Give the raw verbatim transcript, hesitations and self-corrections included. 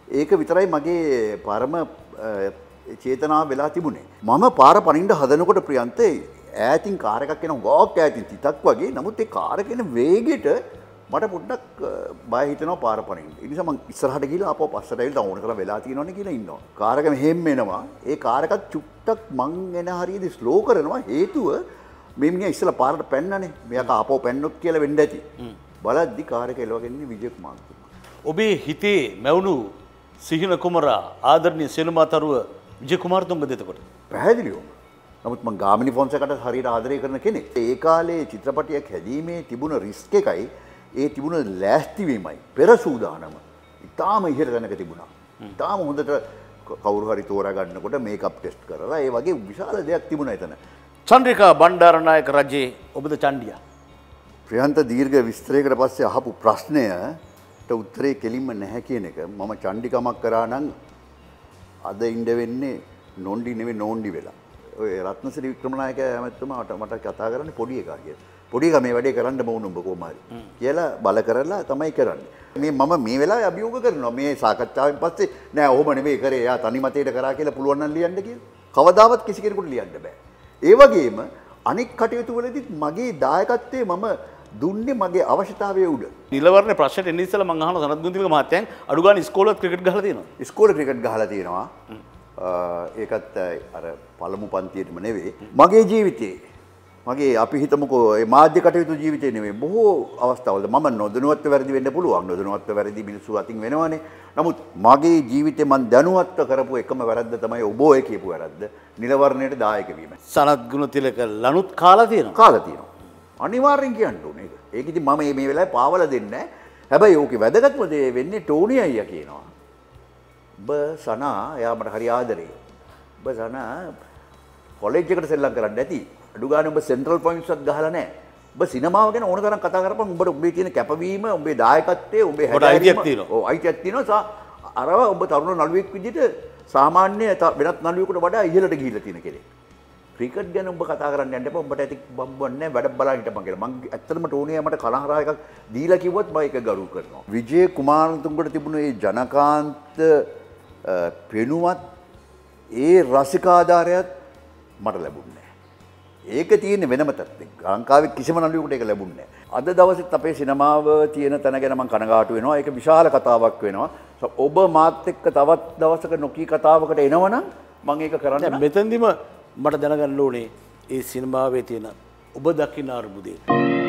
ඒක විතරයි මගේ පරම චේතනාව වෙලා තිබුණේ. මම පාර පනින්න හදනකොට ප්‍රියන්තේ ඈතින් කාර් එකක් එන ගෝක් ඈතින් තිතක් වගේ. නමුත් ඒ කාර් එක එන වේගෙට මට පොඩ්ඩක් බය හිතෙනවා පාර පනින්න. ඒ නිසා මම ඉස්සරහට ගිහලා ආපහු පස්සට ඇවිල්ලා ඕන කරලා වෙලා තියෙනවනේ කියලා ඉන්නවා. කාර් එක මෙහෙම එනවා. ඒ කාර් එකත් චුට්ටක් මං එන හරියදී ස්ලෝ කරනවා. හේතුව මේ මිනිහා ඉස්සලා පාරට පැන්නනේ. මෙයාට ආපහු පැන්නොත් කියලා වෙන්න ඇති. බලද්දි කාර් එක එලවගෙන විජය කුමාර්. ඔබේ හිතේ මැවුණු සිහින කුමරා ආදරණීය සිනමාතරුව විජය කුමාරතුංග දෙතකොට පැහැදිලිවම. නමුත් මම ගාමිණී ෆොන්සේකට හරියට ආදරය කරන කෙනෙක්. ඒ කාලේ චිත්‍රපටයක් හැදීමේ තිබුණ රිස්ක් එකයි ඒ තිබුණ ලෑස්තිවීමයි පෙර සූදානම ඉතාම ඉහළ තැනක තිබුණා. ඉතාම හොඳට කවුරු හරි තෝරා ගන්නකොට මේකප් ටෙස්ට් කරලා ඒ වගේ විශාල දෙයක් තිබුණා එතන. චන්ද්‍රිකා බණ්ඩාරනායක රජේ ඔබද චණ්ඩියා. ප්‍රියන්ත දීර්ඝ විස්තරයකට පස්සේ අහපු ප්‍රශ්නයට උත්තරේ කෙලින්ම නැහැ කියන එක මම චණ්ඩිකමක් කරා නම් අද ඉඳ වෙන්නේ නොන්ඩි නෙවෙයි නෝන්ඩි වෙලා. ඔය රත්නසිරි වික්‍රමනායක ඇමතුමා මට කතා කරන්නේ පොඩි එකා කියලා. පොඩි එකා මේ වැඩේ කරන්න බෑ උඹ කොහොම හරි කියලා බල කරලා තමයි කරන්නේ. මේ මම මේ වෙලාවේ අභියෝග කරනවා මේ සාකච්ඡාවෙන් පස්සේ නෑ ඔහොම නෙවෙයි කරේ. එයා තනි මතයට කරා කියලා පුළුවන් නම් ලියන්න කියලා. කවදාවත් කිසි කෙනෙකුට ලියන්න බෑ. ඒ වගේම අනික් කටයුතු වලදීත් මගේ දායකත්වයේ මම දුන්නේ මගේ අවශ්‍යතාවයේ උඩ. නිලවරණ ප්‍රශ්නෙට එන්න ඉස්සෙල්ලා මම අහන සනත් ගුන්තිලක මහත්තයන් අඩු ගන්න ඉස්කෝලේත් ක්‍රිකට් ගහලා තියෙනවා. ඉස්කෝලේ ක්‍රිකට් ගහලා තියෙනවා. ඒකත් අර පළමු පන්තියේම නෙවෙයි. මගේ ජීවිතේ මගේ අපි හිතමුකෝ මේ මාධ්‍ය කටයුතු ජීවිතේ නෙවෙයි බොහෝ අවස්ථාවල මම නොදැනුවත්ව වැරදි වෙන්න පුළුවන්. නොදැනුවත්ව වැරදි මිනිස්සු අතින් වෙනවනේ. නමුත් මගේ ජීවිතේ මම දැනුවත්ව කරපු එකම වැරද්ද තමයි ඔබ ඔය කියපු වැරද්ද. නිලවරණයට දායක වීම. සනත් ගුණතිලක ලනුත් කාලා තියෙනවා. කාලා තියෙනවා. අනිවාර්යෙන් කියන්න ඕනේ ඒක. ඒක ඉතින් මම මේ වෙලාවේ පාවලා දෙන්නේ නැහැ. හැබැයි ඕකේ වැදගත්ම දේ වෙන්නේ ටෝනි අයියා කියනවා. ඔබ සනා එයා මට හරි ආදරේ. ඔබ සනා කොලෙජ් එකට සෙල්ලම් කරන්න නැති. අඩු ගානේ ඔබ සෙන්ට්‍රල් පොයින්ට්ස් එකක් ගහලා නැහැ. ඔබ සිනමාව ගැන ඕන තරම් කතා කරපන්. උඹට ඔබේ තියෙන කැපවීම, ඔබේ දායකත්වය, ඔබේ හැඩයීම තියෙනවා. ඔව් අයිතියක් තියෙනවා. අරව ඔබ තරුණ නළුවෙක් විදිහට සාමාන්‍ය වෙනත් නළුවෙකුට වඩා ඉහළට ගිහිල්ලා තියෙන කෙනෙක්. ක්‍රිකට් ගැන ඔබ කතා කරන්න යන්න එපා. උඹට ඇති බම්බන්නේ වැඩ බලන්න හිටපන් කියලා. මම ඇත්තටම ටෝනියා මට කලහරා එකක් දීලා කිව්වත් මම ඒක ගරු කරනවා. විජය කුමාරතුංගට තිබුණ ඒ ජනකාන්ත පෙනුවත් ඒ රසිකාධාරයත් මට ලැබුණේ නැහැ. ඒක තියෙන්නේ වෙනම තත්ත්වයක. ලංකාවේ කිසිම නළුවෙකුට ඒක ලැබුණේ නැහැ. අද දවසෙත් අපේ සිනමාව තියෙන තැන ගැන මම කනගාටු වෙනවා. ඒක විශාල කතාවක් වෙනවා. ඔබ මාත් එක්ක තවත් දවසක නොකී කතාවකට එනවනම් මම ඒක කරන්න. මෙතෙන්දිම මට දැනගන්න ඕනේ ඒ සිනමාවේ තියෙන ඔබ දකින්න අරුමුදේ.